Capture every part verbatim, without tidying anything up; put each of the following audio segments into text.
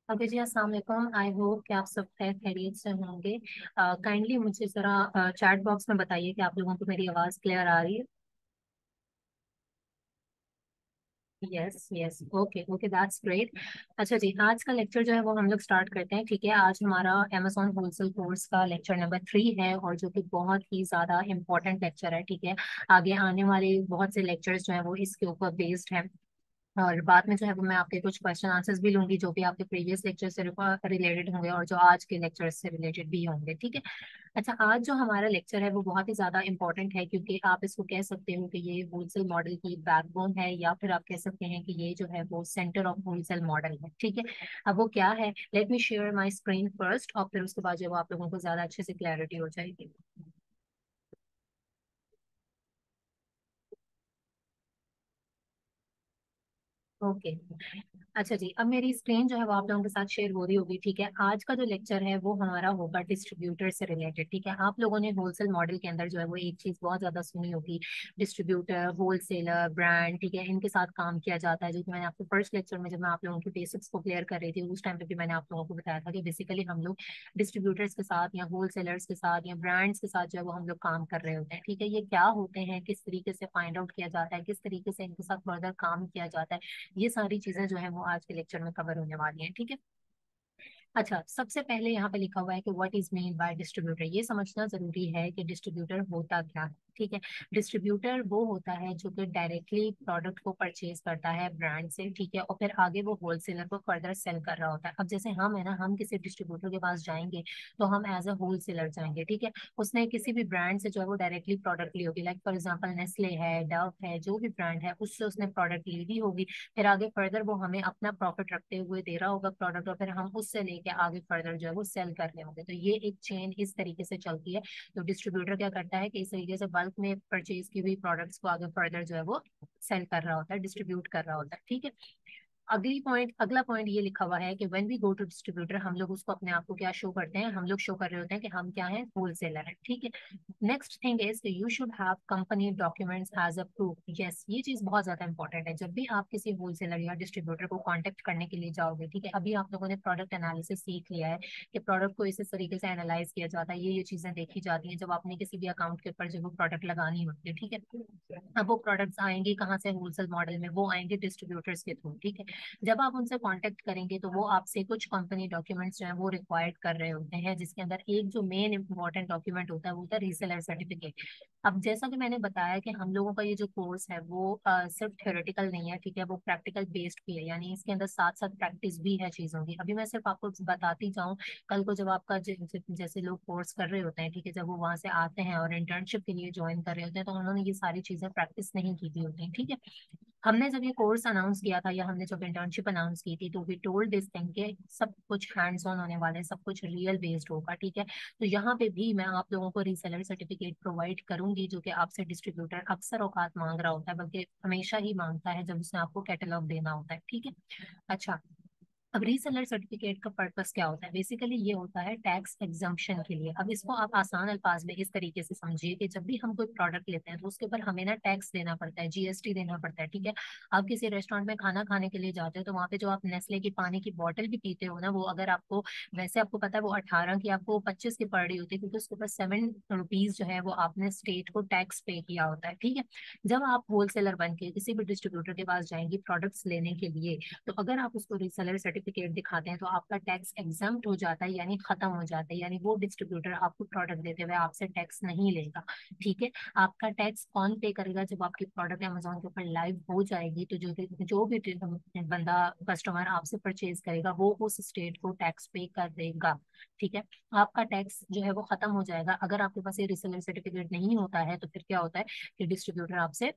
Okay जी, अस्सलाम वालेकुम। I hope कि आप सब खैर खैरियत से होंगे। काइंडली मुझे ज़रा चैट बॉक्स में बताइए कि आप लोगों को मेरी आवाज़ क्लियर आ रही है। Yes yes, okay okay, that's great. अच्छा जी, आज का लेक्चर जो है वो हम लोग स्टार्ट करते हैं। ठीक है, आज हमारा अमेजोन होलसेल कोर्स का लेक्चर नंबर थ्री है और जो कि बहुत ही ज़्यादा इंपॉर्टेंट लेक्चर है। ठीक है, आगे आने वाले बहुत से लेक्चर्स जो है वो इसके ऊपर बेस्ड हैं। और बाद में जो है वो मैं आपके कुछ क्वेश्चन आंसर्स भी लूंगी जो भी आपके प्रीवियस लेक्चर से रिलेटेड होंगे और जो आज के लेक्चर से रिलेटेड भी होंगे। ठीक है। अच्छा, आज जो हमारा लेक्चर है वो बहुत ही ज्यादा इंपॉर्टेंट है क्योंकि आप इसको कह सकते हो कि ये होलसेल मॉडल की बैकबोन है, या फिर आप कह सकते हैं कि ये जो है वो सेंटर ऑफ होलसेल मॉडल है। ठीक है। अब वो क्या है, let me share my screen first और फिर उसके बाद जो है वो आप लोगों को ज्यादा अच्छे से क्लैरिटी हो जाएगी। ओके। अच्छा जी, अब मेरी स्क्रीन जो है वो आप लोगों के साथ शेयर हो रही होगी। ठीक है, आज का जो लेक्चर है वो हमारा होगा डिस्ट्रीब्यूटर से रिलेटेड। ठीक है, आप लोगों ने होलसेल मॉडल के अंदर जो है वो एक चीज बहुत ज्यादा सुनी होगी, डिस्ट्रीब्यूटर, होलसेलर, ब्रांड। ठीक है, इनके साथ काम किया जाता है, जो कि मैंने आपको फर्स्ट लेक्चर में जब मैं आप लोगों की बेसिक्स को क्लियर कर रही थी उस टाइम पे भी मैंने आप लोगों को बताया था कि बेसिकली हम लोग डिस्ट्रीब्यूटर्स के साथ या होलसेलर्स के साथ या ब्रांड्स के साथ जो है वो हम लोग काम कर रहे होते हैं। ठीक है, ये क्या होते हैं, किस तरीके से फाइंड आउट किया जाता है, किस तरीके से इनके साथ फर्दर काम किया जाता है, ये सारी चीजें जो है वो आज के लेक्चर में कवर होने वाली हैं। ठीक है। अच्छा, सबसे पहले यहाँ पे लिखा हुआ है कि what is mean by distributor. ये समझना जरूरी है कि डिस्ट्रीब्यूटर होता क्या है। ठीक है, डिस्ट्रीब्यूटर वो होता है जो कि डायरेक्टली प्रोडक्ट को परचेज करता है ब्रांड से। ठीक है, और फिर आगे वो होलसेलर को फर्दर सेल कर रहा होता है। अब जैसे हम है ना, हम किसी डिस्ट्रीब्यूटर के पास जाएंगे तो हम एज अ होलसेलर जाएंगे। ठीक है, उसने किसी भी ब्रांड से जो है वो डायरेक्टली प्रोडक्ट ली होगी, लाइक फॉर एग्जाम्पल नेस्ले है, डव है, जो भी ब्रांड है उससे उसने प्रोडक्ट ली ली होगी। फिर आगे फर्दर वो हमें अपना प्रॉफिट रखते हुए दे रहा होगा प्रोडक्ट, और फिर हम उससे लेके आगे फर्दर जो है वो सेल कर रहे होंगे। तो ये एक चेन इस तरीके से चलती है। तो डिस्ट्रीब्यूटर क्या करता है कि इस तरीके से बल्क में परचेज की हुई प्रोडक्ट्स को आगे फर्दर जो है वो सेल कर रहा होता है, डिस्ट्रीब्यूट कर रहा होता है। ठीक है। अगली पॉइंट अगला पॉइंट ये लिखा हुआ है कि when we go to distributor, हम लोग उसको अपने आप को क्या शो करते हैं, हम लोग शो कर रहे होते हैं कि हम क्या है, होलसेलर है। ठीक है। Next thing is you should have company documents as a proof. Yes, ये चीज बहुत ज्यादा इंपॉर्टेंट है। जब भी आप किसी होलसेलर या डिस्ट्रीब्यूटर को कांटेक्ट करने के लिए जाओगे, ठीक है, अभी आप लोगों ने प्रोडक्ट एनालिसिस सीख लिया है कि प्रोडक्ट को इस इस तरीके से एनालाइज किया जाता है, ये ये चीजें देखी जाती हैं जब आपने किसी भी अकाउंट के ऊपर जो वो प्रोडक्ट लगानी होती है। ठीक है, अब वो प्रोडक्ट्स आएंगे कहाँ से, होलसेल मॉडल में वो आएंगे डिस्ट्रीब्यूटर्स के थ्रू। ठीक है, जब आप उनसे कांटेक्ट करेंगे तो वो आपसे कुछ कंपनी डॉक्यूमेंट्स जो है वो रिक्वायर्ड कर रहे होते हैं, जिसके अंदर एक जो मेन इंपॉर्टेंट डॉक्यूमेंट होता है वो होता है रीसेलर सर्टिफिकेट। अब जैसा कि मैंने बताया कि हम लोगों का ये जो कोर्स है वो अ, सिर्फ थ्योरेटिकल नहीं है। ठीक है, वो प्रैक्टिकल बेस्ड भी है, यानी इसके अंदर साथ साथ प्रैक्टिस भी है चीजों की। अभी मैं सिर्फ आपको बताती जाऊँ, कल को जब आपका ज- ज- जैसे लोग कोर्स कर रहे होते हैं, ठीक है, जब वो वहां से आते हैं और इंटर्नशिप के लिए ज्वाइन कर रहे होते हैं तो उन्होंने ये सारी चीजें प्रैक्टिस नहीं की हुई होती हैं। ठीक है, हमने जब ये कोर्स अनाउंस किया था या हमने जब इंटर्नशिप अनाउंस की थी तो वी टोल्ड दिस थिंग के सब कुछ हैंड्स ऑन होने वाले हैं, सब कुछ रियल बेस्ड होगा। ठीक है, तो यहाँ पे भी मैं आप लोगों को रीसेलर सर्टिफिकेट प्रोवाइड करूंगी जो कि आपसे डिस्ट्रीब्यूटर अक्सर औकात मांग रहा होता है, बल्कि हमेशा ही मांगता है जब उसने आपको कैटलॉग देना होता है। ठीक है। अच्छा, अब रीसेलर सर्टिफिकेट का पर्पस क्या होता है, बेसिकली ये होता है टैक्स एग्जम्पशन के लिए। अब इसको आप आसान अल्फाज में इस तरीके से समझिए कि जब भी हम कोई प्रोडक्ट लेते हैं तो उसके ऊपर हमें ना टैक्स देना पड़ता है, जीएसटी देना पड़ता है। ठीक है, आप किसी रेस्टोरेंट में खाना खाने के लिए जाते हो तो वहाँ पे जो आप नेस्ले की पानी की बोतल भी पीते हो ना, वो अगर आपको, वैसे आपको पता है वो अठारह की आपको पच्चीस की पड़ रही होती है, क्योंकि उसके ऊपर सेवन रुपीज जो है वो आपने स्टेट को टैक्स पे किया होता है। ठीक है, जब आप होलसेलर बन के किसी भी डिस्ट्रीब्यूटर के पास जाएंगे प्रोडक्ट्स लेने के लिए, तो अगर आप उसको रीसेलर सर्टिफिकेट दिखाते हैं तो आपका टैक्स एग्जम्प्ट हो जाता है, यानी खत्म हो जाता है, यानी वो डिस्ट्रीब्यूटर आपको प्रोडक्ट देते हुए आपसे टैक्स नहीं लेगा। ठीक है, आपका टैक्स कौन पे करेगा, जब आपकी प्रोडक्ट अमेजोन के ऊपर लाइव हो जाएगी तो जो जो भी बंदा कस्टमर आपसे परचेज करेगा वो उस स्टेट को टैक्स पे कर देगा। ठीक है, आपका टैक्स जो है वो खत्म हो जाएगा। अगर आपके पास ये रीसेलर सर्टिफिकेट नहीं होता है तो फिर क्या होता है कि डिस्ट्रीब्यूटर आपसे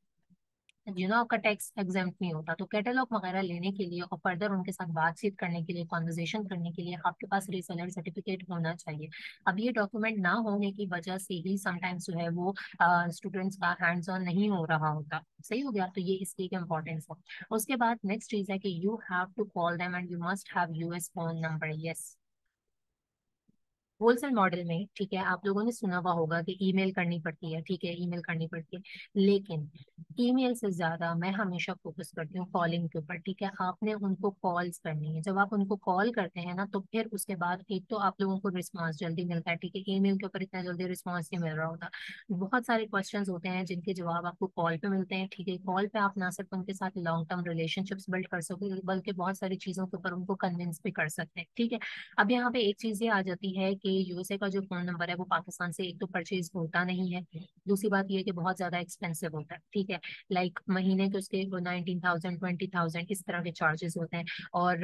यू नो आपका टैक्स एग्जाम्प्ट नहीं होता। तो कैटलॉग वगैरह लेने के लिए और फर्दर उनके साथ बातचीत करने के लिए, कॉन्वर्जेशन करने के लिए आपके पास रीसेलर सर्टिफिकेट होना चाहिए। अब ये डॉक्यूमेंट ना होने की वजह से ही समटाइम्स जो है वो स्टूडेंट्स का हैंड्स ऑन नहीं हो रहा होता। सही हो गया, तो ये इसकी एक इम्पोर्टेंस है। उसके बाद नेक्स्ट चीज है कि you have to call them and you must have US phone number. Yes, wholesale model में, ठीक है, आप लोगों ने सुना हुआ होगा कि ईमेल करनी पड़ती है, ठीक है, ईमेल करनी पड़ती है, लेकिन ईमेल से ज्यादा मैं हमेशा फोकस करती हूँ कॉलिंग के ऊपर, ठीक है। आपने उनको कॉल्स करनी है, जब आप उनको कॉल करते हैं ना, तो फिर उसके बाद एक तो आप लोगों को रिस्पांस जल्दी मिलता है, ठीक है, ईमेल के ऊपर इतना जल्दी रिस्पांस नहीं मिल रहा होता। बहुत सारे क्वेश्चंस होते हैं जिनके जवाब आपको कॉल पे मिलते हैं, ठीक है। कॉल पे आप ना सिर्फ उनके साथ लॉन्ग टर्म रिलेशनशिप्स बिल्ड कर सकोगे, बल्कि बहुत सारी चीजों के ऊपर उनको कन्विंस भी कर सकते हैं, ठीक है। अब यहाँ पे एक चीज ये आ जाती है कि यूएसए का जो फोन नंबर है वो पाकिस्तान से एक तो परचेज होता नहीं है, दूसरी बात ये है कि बहुत ज्यादा एक्सपेंसिव होता है, ठीक है। लाइक महीने के उसके नाइनटीन थाउजेंड, ट्वेंटी थाउजेंड, इस तरह के चार्जेस होते हैं। और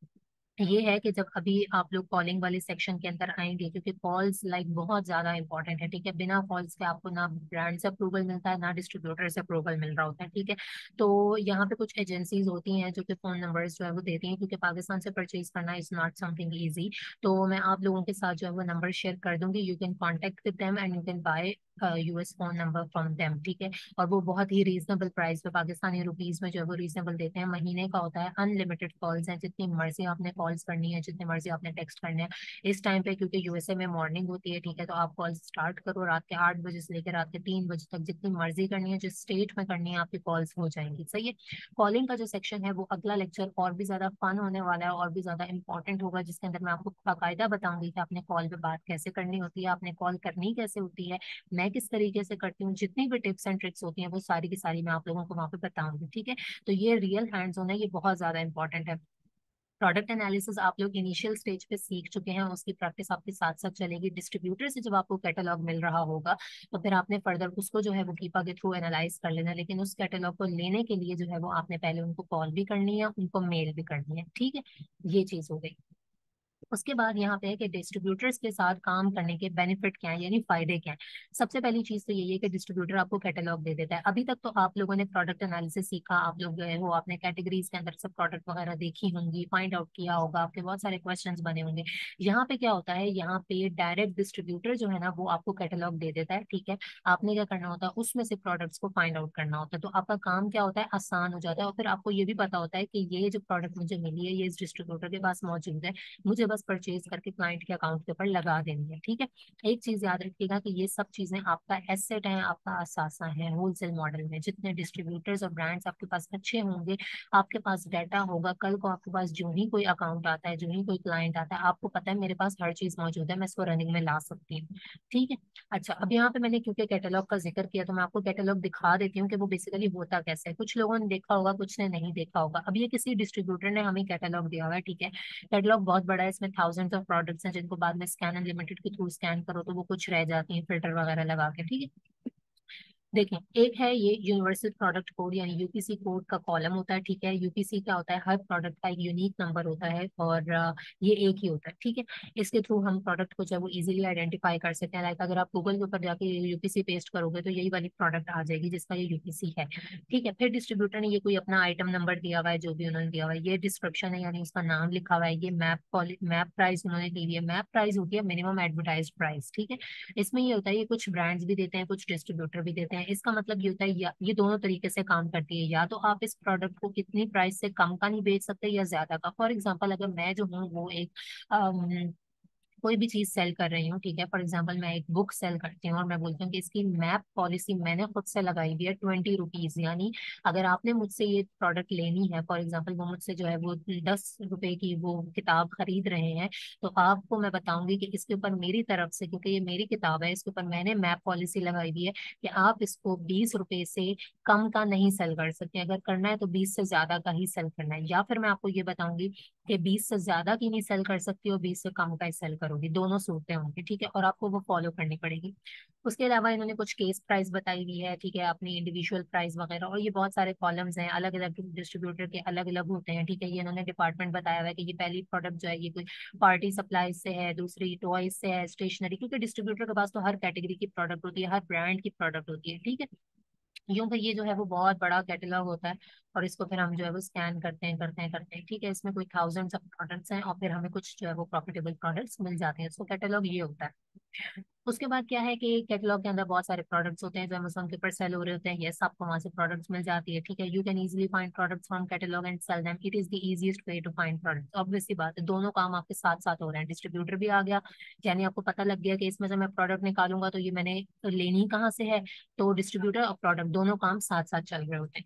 ये है कि जब अभी आप लोग कॉलिंग वाले सेक्शन के अंदर आएंगे, क्योंकि कॉल्स लाइक बहुत ज्यादा इंपॉर्टेंट है, ठीक है। बिना कॉल्स के आपको ना ब्रांड से अप्रूवल मिलता है, ना डिस्ट्रीब्यूटर से अप्रूवल मिल रहा होता है, ठीक है। तो यहाँ पे कुछ एजेंसीज होती हैं जो कि फोन नंबर्स जो है वो देती हैं, क्योंकि पाकिस्तान से परचेज करना इज नॉट समथिंग ईजी। तो मैं आप लोगों के साथ जो है वो नंबर शेयर कर दूंगी, you can contact with them and you can buy US phone number from them, ठीक है। और वो बहुत ही रीजनेबल प्राइस पे पाकिस्तानी रुपीज में जो है वो रीजनेबल देते हैं। महीने का होता है, अनलिमिटेड कॉल्स हैं, जितनी मर्जी आपने कॉल्स करनी है, जितनी मर्जी आपने टेक्स्ट करने हैं इस टाइम पे, क्योंकि यूएसए में मॉर्निंग होती है, ठीक है। तो आप कॉल स्टार्ट करो रात के आठ बजे से लेकर रात के तीन बजे तक, जितनी मर्जी करनी है, जिस स्टेट में करनी है, आपकी कॉल्स हो जाएंगी, सही है। कॉलिंग का जो सेक्शन है वो अगला लेक्चर और भी ज्यादा फन होने वाला है और भी ज्यादा इंपॉर्टेंट होगा, जिसके अंदर मैं आपको बाकायदा बताऊंगी कि आपने कॉल पे बात कैसे करनी होती है, आपने कॉल करनी कैसे होती है, मैं किस तरीके से करती हूँ, जितनी भी टिप्स एंड ट्रिक्स होती हैं वो सारी की सारी मैं आप लोगों को वहाँ पे बताऊंगी, ठीक है। तो ये रियल हैंड्स ऑन है, ये बहुत ज्यादा इंपॉर्टेंट है। प्रोडक्ट एनालिसिस आप लोग इनिशियल स्टेज पे सीख चुके हैं, उसकी प्रैक्टिस आपके साथ साथ चलेगी। डिस्ट्रीब्यूटर से जब आपको कैटलॉग मिल रहा होगा, तो फिर आपने फर्दर उसको जो है वो कीपा के थ्रू एनालाइज कर लेना, लेकिन उस कैटलॉग को लेने के लिए जो है वो आपने पहले उनको कॉल भी करनी है, उनको मेल भी करनी है, ठीक है। ये चीज हो गई। उसके बाद यहाँ पे है कि डिस्ट्रीब्यूटर्स के साथ काम करने के बेनिफिट क्या है, यानी फायदे क्या है। सबसे पहली चीज तो यही है कि डिस्ट्रीब्यूटर आपको कैटलॉग दे देता है। अभी तक तो आप लोगों ने प्रोडक्ट एनालिसिस सीखा, आप लोग गए हो, आपने कैटेगरीज के अंदर सब प्रोडक्ट वगैरह देखी होंगी, फाइंड आउट किया होगा, आपके बहुत सारे क्वेश्चंस बने होंगे। यहाँ पे क्या होता है, यहाँ पे डायरेक्ट डिस्ट्रीब्यूटर जो है ना वो आपको कैटलॉग दे देता है, ठीक है। आपने क्या करना होता है, उसमें से प्रोडक्ट्स को फाइंड आउट करना होता है, तो आपका काम क्या होता है, आसान हो जाता है। और फिर आपको ये भी पता होता है कि ये जो प्रोडक्ट मुझे मिली है ये इस डिस्ट्रीब्यूटर के पास मौजूद है, मुझे बस परचेज करके क्लाइंट के अकाउंट के ऊपर लगा देनी है, ठीक है। एक चीज याद रखिएगा कि ये सब चीजें आपका एसेट है, आपका असासा है। होलसेल मॉडल में जितने डिस्ट्रीब्यूटर्स और ब्रांड्स आपके पास अच्छे होंगे, आपके पास डाटा होगा, कल को आपके पास जो ही कोई अकाउंट आता है, जो ही कोई क्लाइंट आता है, आपको पता है मेरे पास हर चीज मौजूद है, मैं इसको रनिंग में ला सकती हूँ, ठीक है। अच्छा, अब यहाँ पे मैंने क्योंकि कैटलॉग का जिक्र किया, तो मैं आपको कैटलॉग दिखा देती हूँ कि वो बेसिकली होता कैसे है। कुछ लोगों ने देखा होगा, कुछ ने नहीं देखा होगा। अब ये किसी डिस्ट्रीब्यूटर ने हमें कैटलॉग दिया हुआ है, ठीक है। कैटलॉग बहुत बड़ा है, इसमें थाउजेंड्स ऑफ प्रोडक्ट्स हैं, जिनको बाद में स्कैन अनलिमिटेड के थ्रू स्कैन करो तो वो कुछ रह जाती हैं फिल्टर वगैरह लगा के, ठीक है। देखें, एक है ये यूनिवर्सल प्रोडक्ट कोड, यानी यूपीसी कोड का कॉलम होता है, ठीक है। यूपीसी क्या होता है, हर प्रोडक्ट का एक यूनिक नंबर होता है, और अ, ये एक ही होता है, ठीक है। इसके थ्रू हम प्रोडक्ट को जो है वो इजीली आइडेंटिफाई कर सकते हैं। लाइक अगर आप गूगल के ऊपर जाके यूपीसी पेस्ट करोगे तो यही वाली प्रोडक्ट आ जाएगी जिसका ये यूपीसी है, ठीक है। फिर डिस्ट्रीब्यूटर ने ये कोई अपना आइटम नंबर दिया हुआ है, जो भी उन्होंने दिया हुआ है, ये डिस्क्रिप्शन है यानी उसका नाम लिखा हुआ है, ये मैप मैप प्राइस उन्होंने दी हुई है। मैप प्राइस होती है मिनिमम एडवर्टाइज प्राइस, ठीक है। इसमें ये होता है, ये कुछ ब्रांड्स भी देते हैं, कुछ डिस्ट्रीब्यूटर भी देते हैं। इसका मतलब ये होता है, या, ये दोनों तरीके से काम करती है, या तो आप इस प्रोडक्ट को कितनी प्राइस से कम का नहीं बेच सकते या ज्यादा का। फॉर एग्जांपल, अगर मैं जो हूँ वो एक कोई भी चीज सेल कर रही हूँ, ठीक है। फॉर एग्जाम्पल, मैं एक बुक सेल करती हूँ और मैं बोलती हूँ कि इसकी मैप पॉलिसी मैंने खुद से लगाई हुई है ट्वेंटी रुपीज, यानी अगर आपने मुझसे ये प्रोडक्ट लेनी है, फॉर एग्जाम्पल वो मुझसे जो है वो दस रुपए की वो किताब खरीद रहे हैं, तो आपको मैं बताऊंगी कि इसके ऊपर मेरी तरफ से, क्योंकि ये मेरी किताब है, इसके ऊपर मैंने मैप पॉलिसी लगाई हुई है कि आप इसको बीस रुपए से कम का नहीं सेल कर सकते। अगर करना है तो बीस से ज्यादा का ही सेल करना है, या फिर मैं आपको ये बताऊंगी कि बीस से ज्यादा की नहीं सेल कर सकती हो, बीस से कम का ही सेल करोगी, दोनों सूरतें होंगी, ठीक है। और आपको वो फॉलो करनी पड़ेगी। उसके अलावा इन्होंने कुछ केस प्राइस बताई हुई है, ठीक है, अपनी इंडिविजुअल प्राइस वगैरह, और ये बहुत सारे कॉलम्स हैं, अलग अलग डिस्ट्रीब्यूटर के अलग अलग होते हैं, ठीक है। ये इन्होंने डिपार्टमेंट बताया हुआ है कि ये पहली प्रोडक्ट जो है ये कोई पार्टी सप्लाई से है, दूसरी टॉयज से है, स्टेशनरी, क्योंकि डिस्ट्रीब्यूटर के पास तो हर कैटेगरी की प्रोडक्ट होती है, हर ब्रांड की प्रोडक्ट होती है, ठीक है। यूं फिर ये जो है वो बहुत बड़ा कैटलॉग होता है, और इसको फिर हम जो है वो स्कैन करते हैं करते हैं करते हैं, ठीक है। इसमें कोई थाउजेंड्स ऑफ प्रोडक्ट्स हैं और फिर हमें कुछ जो है वो प्रॉफिटेबल प्रोडक्ट्स मिल जाते हैं, इसको कैटलॉग ये होता है। उसके बाद क्या है कि कैटलॉग के अंदर बहुत सारे प्रोडक्ट्स होते हैं जो अमेजोन के ऊपर सेल हो रहे होते हैं। यस, आपको वहां से प्रोडक्ट्स मिल जाती है, ठीक है। You can easily find products from catalogue and sell them, it is the easiest way to find products. Obvious सी बात है, दोनों काम आपके साथ साथ हो रहे हैं। डिस्ट्रीब्यूटर भी आ गया, यानी आपको पता लग गया कि इसमें से मैं प्रोडक्ट निकालूंगा तो ये मैंने लेनी कहाँ से है, तो डिस्ट्रीब्यूटर और प्रोडक्ट दोनों काम साथ साथ चल रहे होते हैं,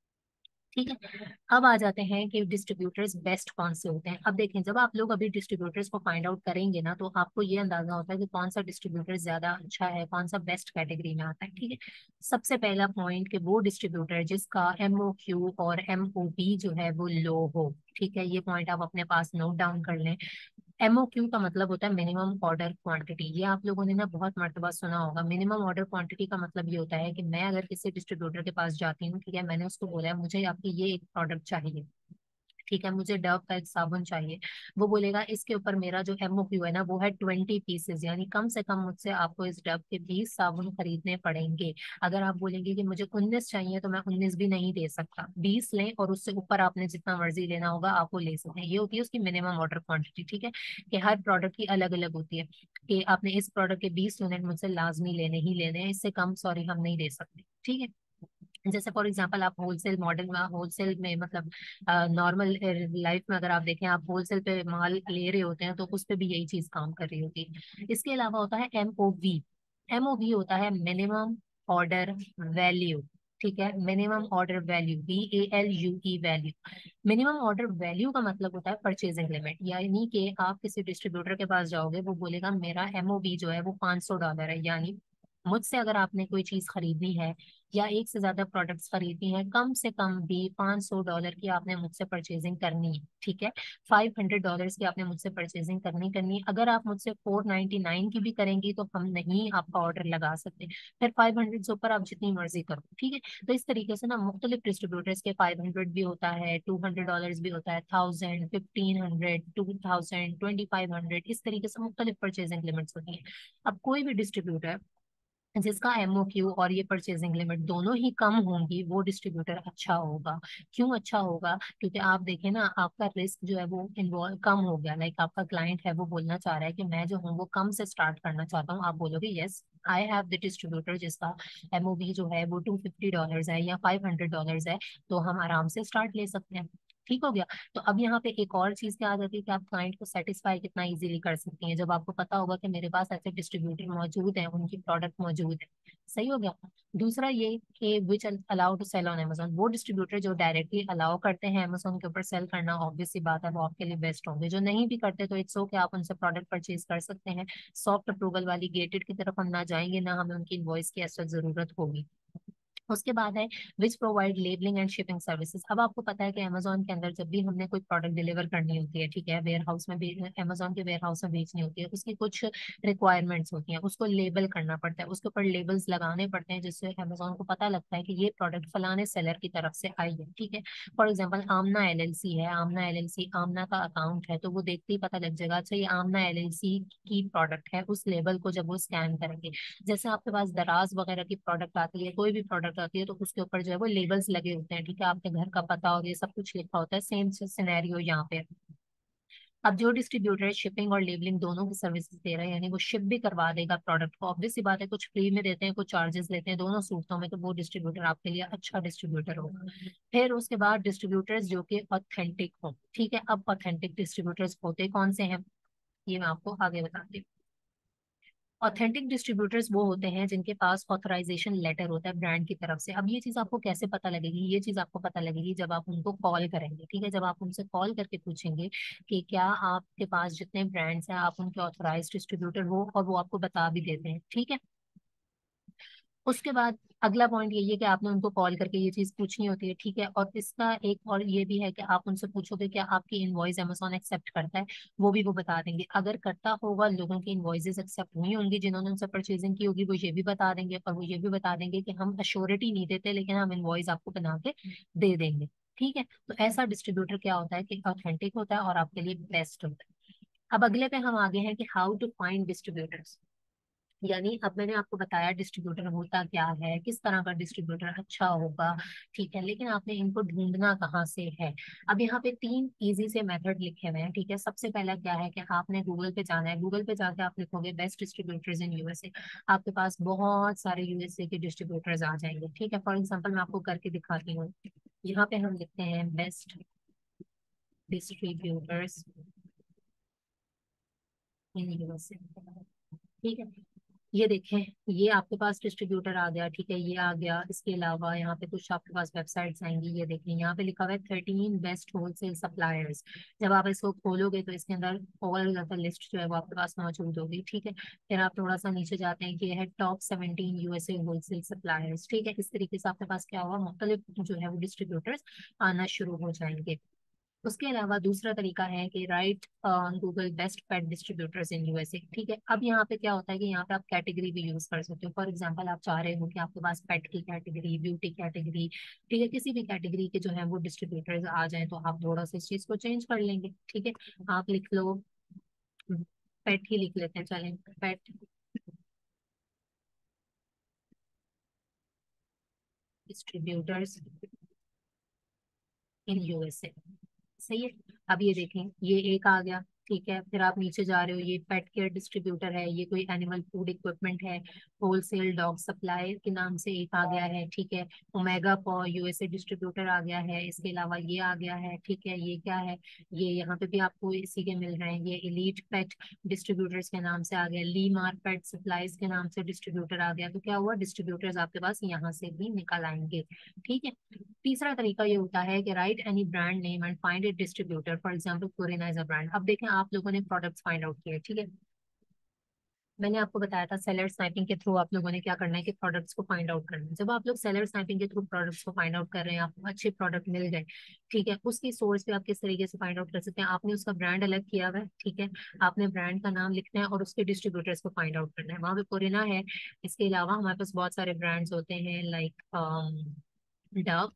ठीक है। अब आ जाते हैं कि डिस्ट्रीब्यूटर्स बेस्ट कौन से होते हैं। अब देखें, जब आप लोग अभी डिस्ट्रीब्यूटर्स को फाइंड आउट करेंगे ना, तो आपको ये अंदाजा होता है कि कौन सा डिस्ट्रीब्यूटर ज्यादा अच्छा है, कौन सा बेस्ट कैटेगरी में आता है, ठीक है। सबसे पहला पॉइंट कि वो डिस्ट्रीब्यूटर जिसका एम ओ क्यू और एम ओ पी जो है वो लो हो, ठीक है। ये पॉइंट आप अपने पास नोट डाउन कर लें। एम ओ क्यू का मतलब होता है मिनिमम ऑर्डर क्वांटिटी। ये आप लोगों ने ना बहुत मर्तबा सुना होगा। मिनिमम ऑर्डर क्वांटिटी का मतलब ये होता है कि मैं अगर किसी डिस्ट्रीब्यूटर के पास जाती हूँ, ठीक है, मैंने उसको बोला है मुझे आपकी ये एक प्रोडक्ट चाहिए, ठीक है, मुझे डव का एक साबुन चाहिए। वो बोलेगा इसके ऊपर मेरा जो एमओक्यू है ना वो है ट्वेंटी पीसेज, यानी कम से कम मुझसे आपको इस डव के बीस साबुन खरीदने पड़ेंगे। अगर आप बोलेंगे कि मुझे उन्नीस चाहिए तो मैं उन्नीस भी नहीं दे सकता, बीस लें और उससे ऊपर आपने जितना मर्जी लेना होगा आप वो ले सकते हैं। ये होती है उसकी मिनिमम ऑर्डर क्वांटिटी, ठीक है। कि हर प्रोडक्ट की अलग अलग होती है कि आपने इस प्रोडक्ट के बीस यूनिट मुझसे लाजमी लेने ही लेने हैं, इससे कम सॉरी हम नहीं दे सकते, ठीक है। जैसे फॉर एग्जांपल आप होलसेल मॉडल में, होलसेल में मतलब नॉर्मल लाइफ में अगर आप देखें, आप होलसेल पे माल ले रहे होते हैं तो उस पे भी यही चीज काम कर रही होती है। इसके अलावा होता है M O V. M O V होता है मिनिमम ऑर्डर वैल्यू, ठीक है। Minimum order value, V A L U E value. Minimum order value का मतलब होता है परचेजिंग लिमिट, यानी कि आप किसी डिस्ट्रीब्यूटर के पास जाओगे, वो बोलेगा मेरा एम ओ वी जो है वो पाँच सौ डॉलर है, यानी मुझसे अगर आपने कोई चीज खरीदनी है या एक से ज्यादा प्रोडक्ट्स खरीदनी है, कम से कम भी पाँच सौ डॉलर की आपने मुझसे परचेजिंग करनी है, ठीक है। फाइव हंड्रेड डॉलर्स की आपने मुझसे परचेजिंग करनी करनी है। अगर आप मुझसे फोर नाइन्टी नाइन की भी करेंगी तो हम नहीं आपका ऑर्डर लगा सकते। फिर फाइव हंड्रेड से ऊपर आप जितनी मर्जी करो, ठीक है। तो इस तरीके से ना मुख्तलिफ डिस्ट्रीब्यूटर्स के फाइव हंड्रेड भी होता है, टू हंड्रेड डॉलर्स भी होता है, thousand, fifteen hundred, two thousand, twenty five hundred, इस तरीके से मुख्तलिफ परचेजिंग लिमिट्स होती है। अब कोई भी डिस्ट्रीब्यूटर जिसका एमओक्यू और ये परचेजिंग लिमिट दोनों ही कम होंगी वो डिस्ट्रीब्यूटर अच्छा होगा। क्यों अच्छा होगा? क्योंकि आप देखें ना, आपका रिस्क जो है वो इन्वॉल्व कम हो गया। लाइक आपका क्लाइंट है वो बोलना चाह रहा है कि मैं जो हूँ वो कम से स्टार्ट करना चाहता हूँ, आप बोलोगे yes I have the distributor जिसका एमओवी जो है वो टू फिफ्टी डॉलर्स है या फाइव हंड्रेड डॉलर्स है, तो हम आराम से स्टार्ट ले सकते हैं। ठीक हो गया। तो अब यहाँ पे एक और चीज क्या आ जाती है कि आप क्लाइंट को सेटिस्फाई कितना इजीली कर सकती हैं, जब आपको पता होगा कि मेरे पास ऐसे डिस्ट्रीब्यूटर मौजूद हैं, उनकी प्रोडक्ट मौजूद है। सही हो गया। दूसरा ये कि which allow to sell on Amazon, वो डिस्ट्रीब्यूटर जो डायरेक्टली अलाउ करते हैं अमेजोन के ऊपर सेल करना, ऑब्वियस सी बात है वो आपके लिए बेस्ट होंगे। जो नहीं भी करते तो इट्स ओके, आप उनसे प्रोडक्ट परचेज कर सकते हैं। सॉफ्ट अप्रूवल वाली गेटेड की तरफ हम ना जाएंगे, ना हमें उनकी इनवॉइस की ऐसा जरूरत होगी। उसके बाद है which provide labelling and shipping services. अब आपको पता है कि अमेजोन के अंदर जब भी हमने कोई प्रोडक्ट डिलीवर करनी होती है, ठीक है, वेयर हाउस में भी, अमेजोन के वेयर हाउस में बेचनी होती है, उसकी कुछ रिक्वायरमेंट्स होती हैं, उसको लेबल करना पड़ता है, उसके ऊपर लेबल्स लगाने पड़ते हैं जिससे अमेजोन को पता लगता है कि ये प्रोडक्ट फलाने सेलर की तरफ से आई है, ठीक है। For example Amna L L C है, आमना एल एल सी आमना का अकाउंट है, तो वो देखते ही पता लग जाएगा अच्छा ये आमना एल एल सी की प्रोडक्ट है, उस लेबल को जब वो स्कैन करेंगे। जैसे आपके पास दराज वगैरह की प्रोडक्ट आती है, कोई भी प्रोडक्ट आती है, तो उसके ऊपर जो है वो लेबल्स लगे होते हैं, ठीक है, आपके घर का पता और ये सब कुछ लिखा होता है। सेम सिनेरियो यहाँ पे। अब जो डिस्ट्रीब्यूटर शिपिंग और लेबलिंग दोनों की सर्विसेज दे रहा है, यानी वो शिप भी करवा देगा प्रोडक्ट को, ऑब्वियस सी बात है, कुछ फ्री में देते हैं कुछ चार्जेस लेते हैं, दोनों सूरतों में तो वो डिस्ट्रीब्यूटर आपके लिए अच्छा डिस्ट्रीब्यूटर होगा। फिर उसके बाद डिस्ट्रीब्यूटर्स जो कि ऑथेंटिक हो, ठीक है। अब ऑथेंटिक डिस्ट्रीब्यूटर्स होते कौन से हैं, ये मैं आपको आगे बताती हूँ। ऑथेंटिक डिस्ट्रीब्यूटर्स वो होते हैं जिनके पास ऑथराइजेशन लेटर होता है ब्रांड की तरफ से। अब ये चीज आपको कैसे पता लगेगी? ये चीज आपको पता लगेगी जब आप उनको कॉल करेंगे, ठीक है। जब आप उनसे कॉल करके पूछेंगे कि क्या आपके पास जितने ब्रांड्स हैं आप उनके ऑथराइज डिस्ट्रीब्यूटर हो, और वो आपको बता भी देते हैं, ठीक है। उसके बाद अगला पॉइंट यही है कि आपने उनको कॉल करके ये चीज पूछनी होती है, ठीक है। और इसका एक और ये भी है कि आप उनसे पूछोगे क्या आपकी इनवॉइस अमेजोन एक्सेप्ट करता है, वो भी वो बता देंगे। अगर करता होगा, लोगों की इनवॉइसेस एक्सेप्ट हुई होंगी जिन्होंने उनसे परचेजिंग की होगी, वो ये भी बता देंगे। और वो ये भी बता देंगे कि हम अश्योरिटी नहीं देते लेकिन हम इनवॉइस आपको बना के दे देंगे, ठीक है। तो ऐसा डिस्ट्रीब्यूटर क्या होता है कि ऑथेंटिक होता है और आपके लिए बेस्ट होता है। अब अगले पे हम आगे हैं कि हाउ टू फाइंड डिस्ट्रीब्यूटर्स। यानी अब मैंने आपको बताया डिस्ट्रीब्यूटर होता क्या है, किस तरह का डिस्ट्रीब्यूटर अच्छा होगा, ठीक है, लेकिन आपने इनको ढूंढना कहाँ से है। अब यहाँ पे तीन इजी से मेथड लिखे हुए हैं, ठीक है। सबसे पहला क्या है कि आपने गूगल पे जाना है, गूगल पे जाके आप लिखोगे बेस्ट डिस्ट्रीब्यूटर्स इन यूएसए, आपके पास बहुत सारे यूएसए के डिस्ट्रीब्यूटर्स आ जाएंगे, ठीक है। फॉर एग्जाम्पल मैं आपको करके दिखाती हूँ। यहाँ पे हम लिखते हैं बेस्ट डिस्ट्रीब्यूटर्स इन यूएसए, ठीक है। ये देखें, ये आपके पास डिस्ट्रीब्यूटर आ गया, ठीक है, ये आ गया। इसके अलावा यहाँ पे कुछ आपके पास वेबसाइट्स आएंगी, ये देखें यहाँ पे लिखा हुआ है थर्टीन बेस्ट होलसेल सप्लायर्स। जब आप इसको खोलोगे तो इसके अंदर और ज्यादा लिस्ट जो है वो आपके पास मौजूद होगी, ठीक है। फिर आप थोड़ा सा नीचे जाते हैं कि ये है top seventeen USA wholesale suppliers, ठीक है। इस तरीके से आपके पास क्या होगा, मुख्तलिफ जो है वो डिस्ट्रीब्यूटर्स आना शुरू हो जाएंगे। उसके अलावा दूसरा तरीका है कि write Google best pet distributors in USA, ठीक है। अब यहाँ पे क्या होता है कि यहाँ पे आप कैटेगरी भी यूज कर सकते हो। फॉर एग्जांपल आप चाह रहे हो कि आपके पास पेट की कैटेगरी, ब्यूटी कैटेगरी, ठीक है, किसी भी कैटेगरी के जो है वो डिस्ट्रीब्यूटर्स आ जाए तो आप थोड़ा सा इस चीज को चेंज कर लेंगे, ठीक है। आप लिख लो, पेट ही लिख लेते हैं, चलें, पेट डिस्ट्रीब्यूटर्स इन यूएसए, सही है। अब ये देखें, ये एक आ गया, ठीक है। फिर आप नीचे जा रहे हो, ये पेट केयर डिस्ट्रीब्यूटर है, ये कोई एनिमल फूड इक्विपमेंट है, होलसेल डॉग सप्लाई के नाम से एक आ गया है, ठीक है। ओमेगा पॉ यूएसए डिस्ट्रीब्यूटर आ गया है। इसके अलावा ये आ गया है, ठीक है। ये क्या है, ये यहाँ पे भी आपको इसी के मिल रहे हैं, ये इलीट पेट डिस्ट्रीब्यूटर्स के नाम से आ गया। ली मार पेट सप्लाईज के नाम से डिस्ट्रीब्यूटर आ गया। तो क्या हुआ, डिस्ट्रीब्यूटर्स आपके पास यहाँ से भी निकल आएंगे, ठीक है। तीसरा तरीका ये होता है कि write any brand name and find it distributor, for example Florina is a brand. अब देखें, आप लोगों ने प्रोडक्ट्स फाइंड आउट किए, ठीक है। मैंने आपको बताया था सेलर स्नैपिंग के थ्रू आप लोगों ने क्या करना है कि प्रोडक्ट्स को फाइंड आउट करना है। जब आप लोग सेलर स्नैपिंग के थ्रू प्रोडक्ट्स को फाइंड आउट कर रहे हैं, आपको अच्छे प्रोडक्ट मिल गए, ठीक है, उसकी सोर्स पे आप किस तरीके से फाइंड आउट कर सकते हैं। आपने उसका ब्रांड अलग किया हुआ है, ठीक है, आपने ब्रांड का नाम लिखना है और उसके डिस्ट्रीब्यूटर्स को फाइंड आउट करना है। वहां पे कोरिना है, इसके अलावा हमारे पास बहुत सारे ब्रांड्स होते हैं लाइक डव,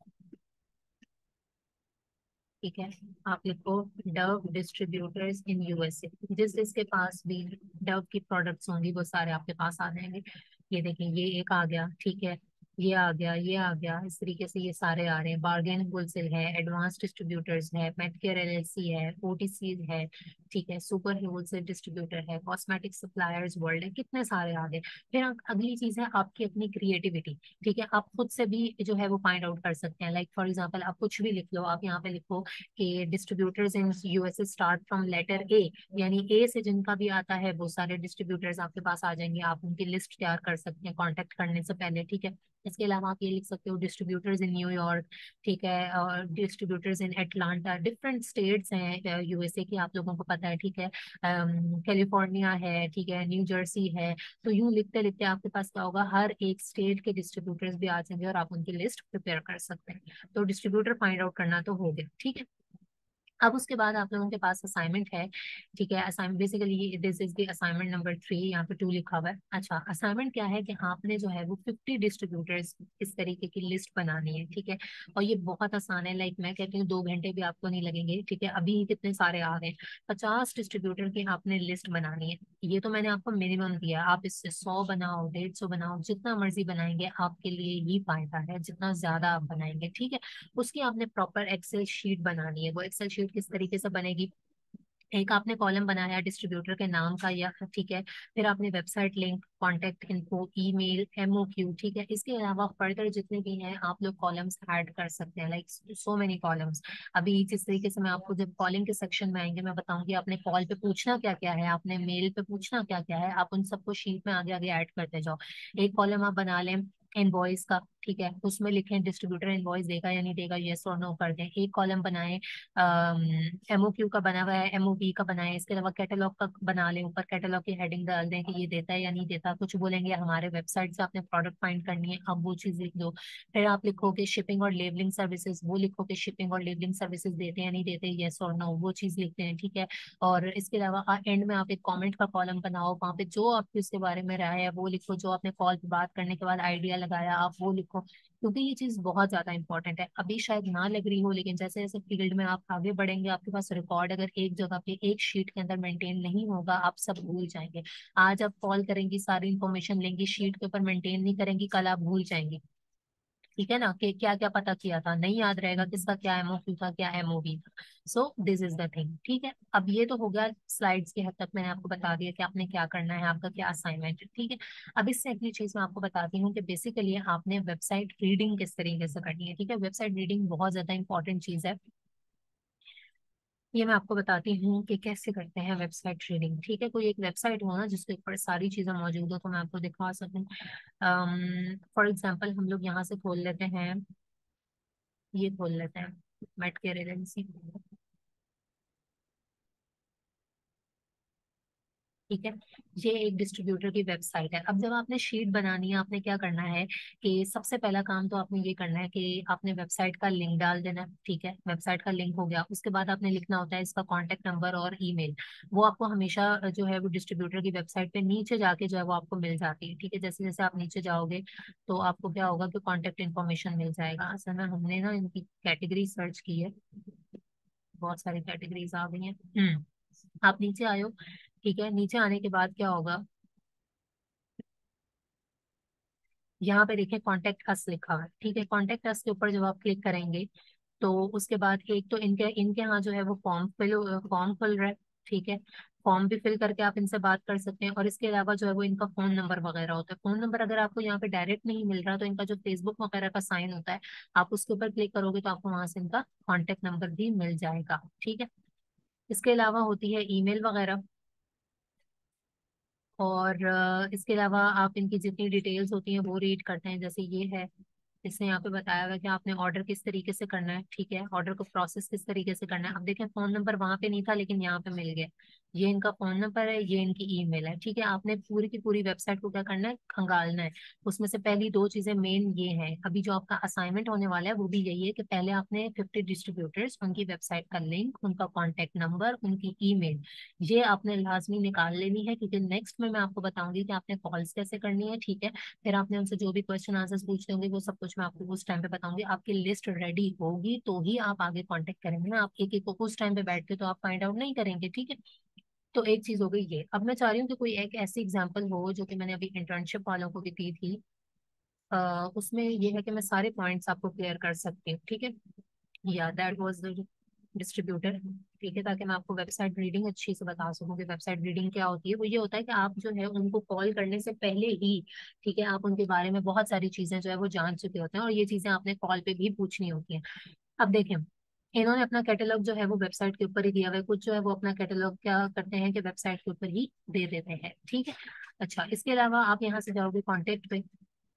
ठीक है। आप लिखो डव डिस्ट्रीब्यूटर्स इन यूएसए, जिस जिसके पास भी डव की प्रोडक्ट्स होंगी वो सारे आपके पास आ जाएंगे। ये देखें, ये एक आ गया, ठीक है, ये आ गया, ये आ गया, इस तरीके से ये सारे आ रहे हैं। बार्गेन होलसेल है, एडवांस डिस्ट्रीब्यूटर्स है, मेडकेयर एलएलसी है, ओटीसी है, ठीक है, सुपर होलसेल डिस्ट्रीब्यूटर है, कॉस्मेटिक सप्लायर्स वर्ल्ड है, कितने सारे आ गए। फिर अग- अगली चीज है आपकी अपनी क्रिएटिविटी, ठीक है। आप खुद से भी जो है वो फाइंड आउट कर सकते हैं। लाइक फॉर एग्जांपल आप कुछ भी लिख लो, आप यहाँ पे लिखो कि distributors in USA start from letter A, यानी ए से जिनका भी आता है वो सारे डिस्ट्रीब्यूटर्स आपके पास आ जाएंगे। आप उनकी लिस्ट तैयार कर सकते हैं कांटेक्ट करने से पहले, ठीक है। इसके अलावा आप ये लिख सकते हो डिस्ट्रीब्यूटर्स इन न्यूयॉर्क, ठीक है, और distributors in Atlanta, different states हैं यूएसए की, आप लोगों को पता है, ठीक है। कैलिफोर्निया है, ठीक है, न्यू जर्सी है। तो यूं लिखते लिखते आपके पास क्या होगा, हर एक स्टेट के डिस्ट्रीब्यूटर्स भी आ जाएंगे और आप उनकी लिस्ट प्रिपेयर कर सकते हैं। तो डिस्ट्रीब्यूटर फाइंड आउट करना तो हो गया, ठीक है। अब उसके बाद आप लोगों के पास असाइनमेंट है, ठीक है। Assignment basically this is the assignment number three, यहाँ पे टू लिखा हुआ है। अच्छा, असाइनमेंट क्या है कि आपने जो है वो फिफ्टी डिस्ट्रीब्यूटर्स इस तरीके की लिस्ट बनानी है, ठीक है। और ये बहुत आसान है, लाइक मैं कहती हूँ दो घंटे भी आपको नहीं लगेंगे, ठीक है। अभी कितने सारे आ गए, पचास डिस्ट्रीब्यूटर की आपने लिस्ट बनानी है। ये तो मैंने आपको मिनिमम दिया, आप इससे सौ बनाओ, डेढ़ सौ बनाओ, जितना मर्जी बनाएंगे आपके लिए ही फायदा है, जितना ज्यादा आप बनाएंगे, ठीक है। उसकी आपने प्रॉपर एक्सेल शीट बनानी है। वो एक्सेल शीट किस तरीके से बनेगी, एक आपने कॉलम बनाया डिस्ट्रीब्यूटर के नाम का, या ठीक है, फिर आपने website link, contact info, email, MOQ, ठीक है। इसके अलावा फर्दर जितने भी हैं आप लोग कॉलम्स ऐड कर सकते हैं, लाइक सो मेनी कॉलम्स। अभी जिस तरीके से मैं आपको जब कॉलिंग के सेक्शन में आएंगे मैं बताऊंगी आपने कॉल पे पूछना क्या क्या है, आपने मेल पे पूछना क्या क्या है, आप उन सबको शीट में आगे आगे ऐड करते जाओ। एक कॉलम आप बना लें इनवॉइस का, ठीक है, उसमें लिखें डिस्ट्रीब्यूटर इनवॉइस देगा या नहीं देगा, येस और नो कर दें। एक कॉलम बनाएं एमओक्यू का बना हुआ है, एमओबी का बनाए। इसके अलावा कैटलॉग का बना लें, ऊपर कैटलॉग की हेडिंग डाल दें कि ये देता है या नहीं देता। कुछ बोलेंगे हमारे वेबसाइट से आपने प्रोडक्ट फाइंड करनी है, अब वो चीज लिख दो। फिर आप लिखोगे शिपिंग और लेबलिंग सर्विसेज, वो लिखोगे शिपिंग और लेबलिंग सर्विसेज देते हैं या नहीं देते, येस और नो, वो चीज लिखते हैं, ठीक है। और इसके अलावा एंड में आप एक कमेंट का कॉलम बनाओ, वहाँ पे जो आपकी उसके बारे में राय है वो लिखो, जो आपने कॉल पे बात करने के बाद आइडिया लगाया, आप वो लिखो, क्योंकि ये चीज बहुत ज्यादा इंपॉर्टेंट है। अभी शायद ना लग रही हो, लेकिन जैसे जैसे फील्ड में आप आगे बढ़ेंगे, आपके पास रिकॉर्ड अगर एक जगह पे एक शीट के अंदर मेंटेन नहीं होगा, आप सब भूल जाएंगे। आज आप कॉल करेंगी, सारी इंफॉर्मेशन लेंगी, शीट के ऊपर मेंटेन नहीं करेंगी, कल आप भूल जाएंगी। ठीक है ना, कि क्या क्या पता किया था, नहीं याद रहेगा किसका क्या एमओक्यू था, क्या एमओवी था। So this is the thing. ठीक है, अब ये तो हो गया स्लाइड्स की हद तक, मैंने आपको बता दिया कि आपने क्या करना है, आपका क्या असाइनमेंट है। ठीक है, अब इससे अगली चीज मैं आपको बताती हूँ कि बेसिकली आपने वेबसाइट रीडिंग किस तरीके से करनी है। ठीक है, वेबसाइट रीडिंग बहुत ज्यादा इंपॉर्टेंट चीज है। ये मैं आपको बताती हूँ कि कैसे करते हैं वेबसाइट रीडिंग। ठीक है, कोई एक वेबसाइट हो ना जिसके ऊपर सारी चीजें मौजूद हो, तो मैं आपको दिखा सकूँ। फॉर एग्जाम्पल हम लोग यहाँ से खोल लेते हैं, ये खोल लेते हैं मेट केयर एजेंसी। ठीक है, ये एक डिस्ट्रीब्यूटर की वेबसाइट है। अब जब आपने शीट बनानी है, आपने क्या करना है कि सबसे पहला काम तो आपने ये करना है कि आपने वेबसाइट का लिंक डाल देना है। ठीक है, वेबसाइट का लिंक हो गया, उसके बाद आपने लिखना होता है इसका कॉन्टेक्ट नंबर और ईमेल। वो आपको हमेशा जो है वो डिस्ट्रीब्यूटर की वेबसाइट पे नीचे जाके जो है वो आपको मिल जाती है। ठीक है, जैसे जैसे आप नीचे जाओगे तो आपको क्या होगा कि कॉन्टेक्ट इन्फॉर्मेशन मिल जाएगा। असल में हमने ना इनकी कैटेगरी सर्च की है, बहुत सारी कैटेगरीज आ गई हैं। हम्म आप नीचे आयो। ठीक है, नीचे आने के बाद क्या होगा, यहाँ पे देखिए कॉन्टेक्ट अस लिखा हुआ है। ठीक है, कॉन्टेक्ट अस के ऊपर जब आप क्लिक करेंगे तो उसके बाद एक तो इनके इनके यहाँ जो है वो फॉर्म फिल फॉर्म खुल रहा है। ठीक है, फॉर्म भी फिल करके आप इनसे बात कर सकते हैं, और इसके अलावा जो है वो इनका फोन नंबर वगैरह होता है। फोन नंबर अगर आपको यहाँ पे डायरेक्ट नहीं मिल रहा, तो इनका जो फेसबुक वगैरह का साइन होता है, आप उसके ऊपर क्लिक करोगे तो आपको वहां से इनका कॉन्टेक्ट नंबर भी मिल जाएगा। ठीक है, इसके अलावा होती है ईमेल वगैरह, और अ, इसके अलावा आप इनकी जितनी डिटेल्स होती हैं वो रीड करते हैं। जैसे ये है, इसने यहाँ पे बताया हुआ है कि आपने ऑर्डर किस तरीके से करना है। ठीक है, ऑर्डर को प्रोसेस किस तरीके से करना है। अब देखें, फोन नंबर वहां पे नहीं था लेकिन यहाँ पे मिल गया। ये इनका फोन नंबर है, ये इनकी ईमेल है। ठीक है, आपने पूरी की पूरी वेबसाइट को क्या करना है, खंगालना है। उसमें से पहली दो चीजें मेन ये हैं, अभी जो आपका असाइनमेंट होने वाला है वो भी यही है कि पहले आपने फिफ्टी डिस्ट्रीब्यूटर्स, उनकी वेबसाइट का लिंक, उनका कॉन्टेक्ट नंबर, उनकी ईमेल, ये आपने लाजमी निकाल लेनी है, क्योंकि नेक्स्ट में मैं आपको बताऊंगी कि आपने कॉल्स कैसे करनी है। ठीक है, फिर आपने उनसे जो भी क्वेश्चन आंसर्स पूछने होंगे वो सब कुछ मैं आपको उस टाइम पे बताऊंगी। आपकी लिस्ट रेडी होगी तो ही आप आगे कांटेक्ट करेंगे ना, आप एक एक को उस टाइम पे बैठ के तो आप फाइंड आउट नहीं करेंगे। ठीक है, तो एक चीज हो गई ये। अब मैं चाह रही हूँ कि कोई एक ऐसी एग्जांपल हो जो कि मैंने अभी इंटर्नशिप वालों को भी दी थी, आ, उसमें ये है कि मैं सारे पॉइंट्स आपको क्लियर कर सकती हूँ। ठीक है, या दैट वाज द डिस्ट्रीब्यूटर। ठीक है, ताकि मैं आपको वेबसाइट रीडिंग अच्छी से बता सकूं कि वेबसाइट रीडिंग क्या होती है। वो ये होता है कि आप जो है उनको कॉल करने से पहले ही, ठीक है, आप उनके बारे में बहुत सारी चीजें जो है वो जान चुके होते हैं, और ये चीजें आपने कॉल पे भी पूछनी होती हैं। अब देखें, इन्होंने अपना कैटलॉग जो है वो वेबसाइट के ऊपर ही दिया हुआ है। कुछ जो है वो अपना कैटलॉग क्या करते हैं कि वेबसाइट के ऊपर ही दे देते हैं। ठीक है, अच्छा, इसके अलावा आप यहाँ से जाओगे कॉन्टेक्ट पे।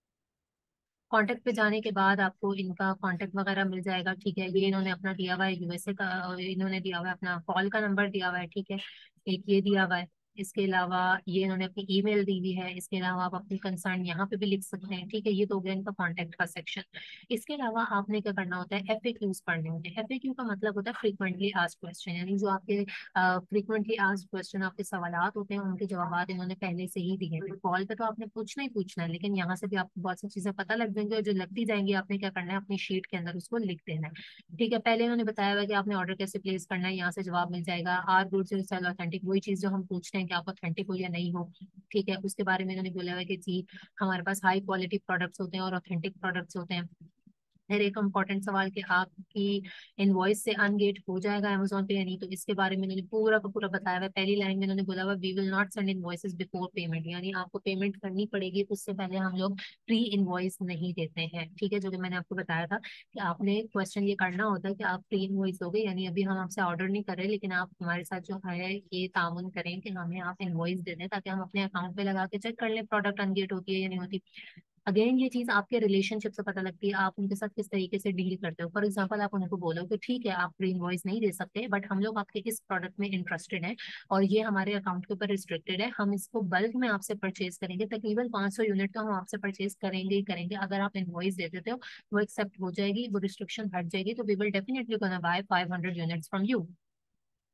कांटेक्ट पे जाने के बाद आपको इनका कांटेक्ट वगैरह मिल जाएगा। ठीक है, ये इन्होंने अपना दिया हुआ है यूएसए का, और इन्होंने दिया हुआ है अपना कॉल का नंबर दिया हुआ है। ठीक है, एक ये दिया हुआ है। इसके अलावा ये इन्होंने अपनी ईमेल दी हुई है। इसके अलावा आप अपनी कंसर्न यहाँ पे भी लिख सकते हैं। ठीक है, ये तो हो गया इनका कॉन्टेक्ट का सेक्शन। इसके अलावा आपने क्या करना होता है, एफएक्यूज पढ़ने होते हैं। एफएक्यू का मतलब होता है फ्रीक्वेंटली आस्क्ड क्वेश्चन, यानी जो आपके फ्रीक्वेंटली आस्क्ड क्वेश्चन, आपके सवालात होते हैं, उनके जवाब इन्होंने पहले से ही दिए हैं। कॉल पे तो आपने पूछना ही पूछना है, लेकिन यहाँ से भी आपको बहुत सी चीजें पता लग जाएंगी, और जो लगती जाएंगी आपने क्या करना है, अपनी शीट के अंदर उसको लिख देना है। ठीक है, पहले उन्होंने बताया हुआ कि आपने ऑर्डर कैसे प्लेस करना है, यहाँ से जवाब मिल जाएगा। आर गुड से सेल ऑथेंटिक, वही चीज जो हम पूछते हैं कि आप ऑथेंटिक हो या नहीं हो। ठीक है, उसके बारे में उन्होंने बोला हुआ है कि जी हमारे पास हाई क्वालिटी प्रोडक्ट्स होते हैं और ऑथेंटिक प्रोडक्ट्स होते हैं। फिर एक इम्पोर्टेंट सवाल कि आपकी इनवॉइस से अनगेट हो जाएगा अमेजोन पे या नहीं, तो इसके बारे में उन्होंने पूरा का पूरा बताया हुआ है। पहली लाइन में उन्होंने बोला हुआ, we will not send invoices before payment, यानी आपको पेमेंट करनी पड़ेगी, उससे पहले हम लोग प्री इनवॉइस नहीं देते हैं। ठीक है, जो कि मैंने आपको बताया था कि आपने क्वेश्चन ये करना होता है कि आप प्री इनवॉइस दोगे, यानी अभी हम आपसे ऑर्डर नहीं कर रहे, लेकिन आप हमारे साथ जो है ये तामुन करें कि हमें आप इनवॉइस दे दें, ताकि हम अपने अकाउंट पे लगा के चेक कर लें प्रोडक्ट अनगेट होती है या नहीं होती। अगेन ये चीज आपके रिलेशनशिप से पता लगती है, आप उनके साथ किस तरीके से डील करते हो। फॉर एग्जांपल, आप उनको बोलो कि ठीक है आप प्री इनवॉइस नहीं दे सकते, बट हम लोग आपके इस प्रोडक्ट में इंटरेस्टेड हैं, और ये हमारे अकाउंट के ऊपर रिस्ट्रिक्टेड है, हम इसको बल्क में आपसे परचेज करेंगे, तकरीबन पाँच सौ यूनिट तो हम आपसे परचेज करेंगे ही करेंगे। अगर आप इनवॉइस दे देते हो वो एक्सेप्ट हो जाएगी, वो रिस्ट्रिक्शन हट जाएगी, तो we will definitely gonna buy five hundred units from you.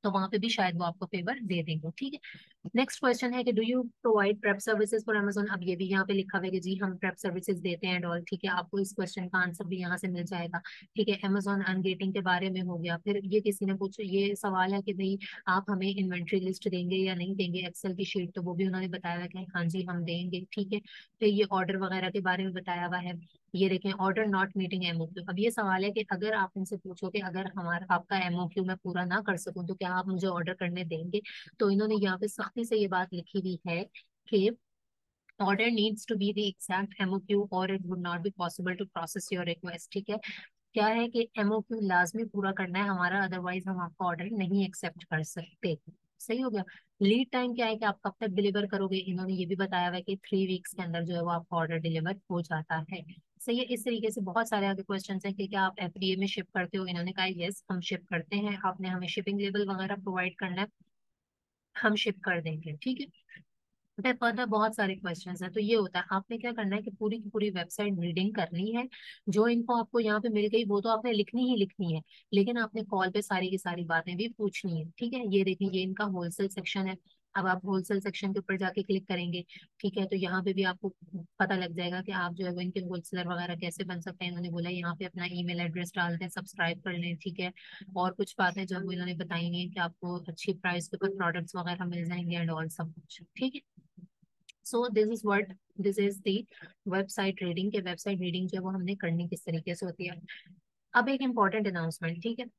तो वहां पे भी शायद वो आपको फेवर दे देंगे, ठीक है। नेक्स्ट क्वेश्चन है कि do you provide prep services for Amazon. अब ये भी यहाँ पे लिखा हुआ है कि जी हम प्रेप सर्विसेज देते हैं डॉल, ठीक है। आपको इस क्वेश्चन का आंसर भी यहाँ से मिल जाएगा, ठीक है। अमेजोन अनगेटिंग के बारे में हो गया। फिर ये किसी ने पूछा, ये सवाल है कि भाई आप हमें इन्वेंट्री लिस्ट देंगे या नहीं देंगे, एक्सेल की शीट, तो वो भी उन्होंने बताया हुआ कि हाँ जी हम देंगे, ठीक है। फिर ये ऑर्डर वगैरह के बारे में बताया हुआ है। ये देखें, ऑर्डर नॉट मीटिंग एमओक्यू। अब ये सवाल है कि अगर आप इनसे पूछो कि अगर हमारा आपका एमओक्यू मैं पूरा ना कर सकूं तो क्या आप मुझे ऑर्डर करने देंगे। तो इन्होंने यहाँ पे सख्ती से ये बात लिखी हुई है कि order needs to be the exact MOQ और it would not be possible to process your request, ठीक है। क्या है कि एमओक्यू लाजमी पूरा करना है हमारा, अदरवाइज हम आपका ऑर्डर नहीं एक्सेप्ट कर सकते। सही हो गया। लीड टाइम क्या है कि आप कब तक डिलीवर करोगे, इन्होंने ये भी बताया हुआ है कि थ्री वीक्स के अंदर जो है वो आपका ऑर्डर डिलीवर हो जाता है। सही है। इस तरीके से बहुत सारे आगे क्वेश्चन हैं कि क्या आप एफडीए में शिप करते हो, इन्होंने कहा यस हम शिप करते हैं, आपने हमें शिपिंग लेबल वगैरह प्रोवाइड करना है, हम शिप कर देंगे, ठीक है। फिर फर्दर बहुत सारे क्वेश्चंस हैं। तो ये होता है, आपने क्या करना है कि पूरी की पूरी वेबसाइट रीडिंग करनी है। जो इनको आपको यहाँ पे मिल गई वो तो आपने लिखनी ही लिखनी है, लेकिन आपने कॉल पे सारी की सारी बातें भी पूछनी है, ठीक है। ये देखिए, ये इनका होलसेल सेक्शन है। अब आप होलसेल सेक्शन के ऊपर जाके क्लिक करेंगे, ठीक है। तो यहाँ पे भी आपको पता लग जाएगा कि आप जो है वो इनके होलसेलर वगैरह कैसे बन सकते हैं। इन्होंने बोला यहाँ पे अपना ईमेल एड्रेस डाल दें, सब्सक्राइब कर लें, ठीक है। और कुछ बातें जो है वो इन्होंने बताई हैं कि आपको अच्छी प्राइस के ऊपर प्रोडक्ट्स वगैरह मिल जाएंगे एंड ऑल सब कुछ, ठीक है। So this is what this is the website reading के वेबसाइट रीडिंग जो है वो हमने करनी किस तरीके से होती है। अब एक इम्पॉर्टेंट अनाउंसमेंट, ठीक है।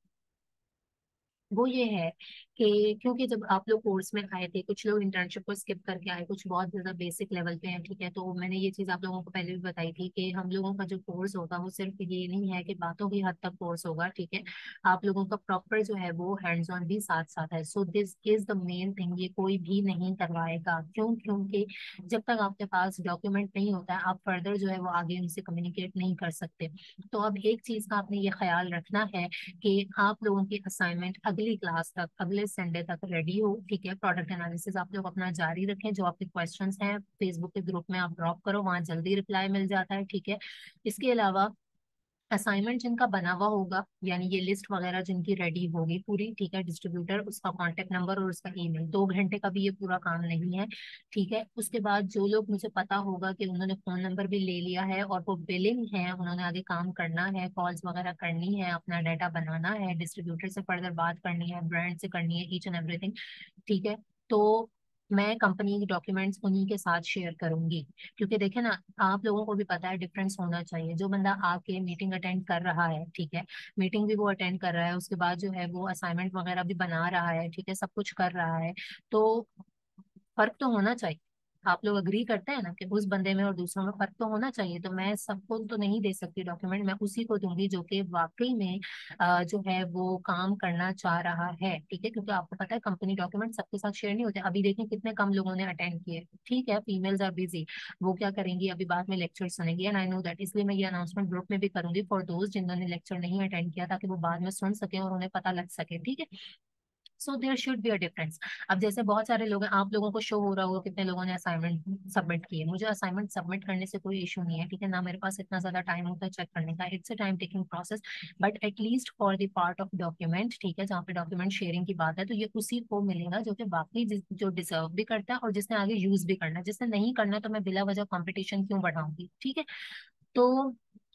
वो ये है कि क्योंकि जब आप लोग कोर्स में आए थे, कुछ लोग इंटर्नशिप को स्किप करके आए, कुछ बहुत ज्यादा बेसिक लेवल पे हैं, ठीक है। तो मैंने ये चीज आप लोगों को पहले भी बताई थी कि हम लोगों का जो कोर्स होगा वो सिर्फ ये नहीं है कि बातों की हद तक कोर्स होगा, ठीक है। आप लोगों का प्रॉपर जो है वो हैंड्स ऑन भी साथ साथ है। So this is the main thing, ये कोई भी नहीं करवाएगा। क्यों? क्योंकि जब तक आपके पास डॉक्यूमेंट नहीं होता है आप फर्दर जो है वो आगे उनसे कम्युनिकेट नहीं कर सकते। तो अब एक चीज का आपने ये ख्याल रखना है कि आप लोगों की असाइनमेंट अगली क्लास तक, अगले संडे तक रेडी हो, ठीक है। प्रोडक्ट एनालिसिस आप लोग अपना जारी रखें, जो आपके क्वेश्चंस हैं फेसबुक के ग्रुप में आप ड्रॉप करो, वहां जल्दी रिप्लाई मिल जाता है, ठीक है। इसके अलावा असाइनमेंट जिनका बना हुआ होगा, यानी ये लिस्ट वगैरह जिनकी रेडी होगी पूरी, ठीक है, डिस्ट्रीब्यूटर उसका कांटेक्ट नंबर और उसका ईमेल, दो घंटे का भी ये पूरा काम नहीं है, ठीक है। उसके बाद जो लोग, मुझे पता होगा कि उन्होंने फोन नंबर भी ले लिया है और वो बिलिंग है, उन्होंने आगे काम करना है, कॉल्स वगैरह करनी है, अपना डाटा बनाना है, डिस्ट्रीब्यूटर से फर्दर बात करनी है, ब्रांड से करनी है, ईच एंड एवरीथिंग, ठीक है। तो मैं कंपनी के डॉक्यूमेंट्स उन्हीं के साथ शेयर करूंगी, क्योंकि देखे ना, आप लोगों को भी पता है डिफरेंस होना चाहिए। जो बंदा आके मीटिंग अटेंड कर रहा है, ठीक है, मीटिंग भी वो अटेंड कर रहा है, उसके बाद जो है वो असाइनमेंट वगैरह भी बना रहा है, ठीक है, सब कुछ कर रहा है, तो फर्क तो होना चाहिए। आप लोग अग्री करते हैं ना कि उस बंदे में और दूसरों में फर्क तो होना चाहिए। तो मैं सबको तो नहीं दे सकती डॉक्यूमेंट, मैं उसी को दूंगी जो कि वाकई में अ, जो है वो काम करना चाह रहा है, ठीक है। क्योंकि आपको पता है कंपनी डॉक्यूमेंट सबके साथ शेयर नहीं होते। अभी देखें कितने कम लोगों ने अटेंड किए, ठीक है, फीमेल्स आर बिजी, वो क्या करेंगी, अभी बाद में लेक्चर सुनेंगी, एंड आई नो दैट। इसलिए मैं ये अनाउंसमेंट ग्रुप में भी करूंगी फॉर दोस्त जिन्होंने लेक्चर नहीं अटेंड किया, ताकि वो बाद में सुन सके और उन्हें पता लग सके, ठीक है। So there should be a difference. अब जैसे बहुत सारे लोग हैं, आप लोगों को शो हो रहा होगा कितने लोगों ने असाइनमेंट सबमिट किए। मुझे असाइनमेंट सबमिट करने से कोई इशू नहीं है, ठीक है, ना मेरे पास इतना ज्यादा टाइम होता है चेक करने का, it's a time taking process. But at least for the part of document, ठीक है, जहाँ पे डॉक्यूमेंट शेयरिंग की बात है, तो ये उसी को मिलेगा जो कि बाकी जिस- जो डिजर्व भी करता है और जिसने आगे यूज भी करना है। जिसने नहीं करना तो मैं बिला वजह कंपटीशन क्यों बढ़ाऊंगी, ठीक है। तो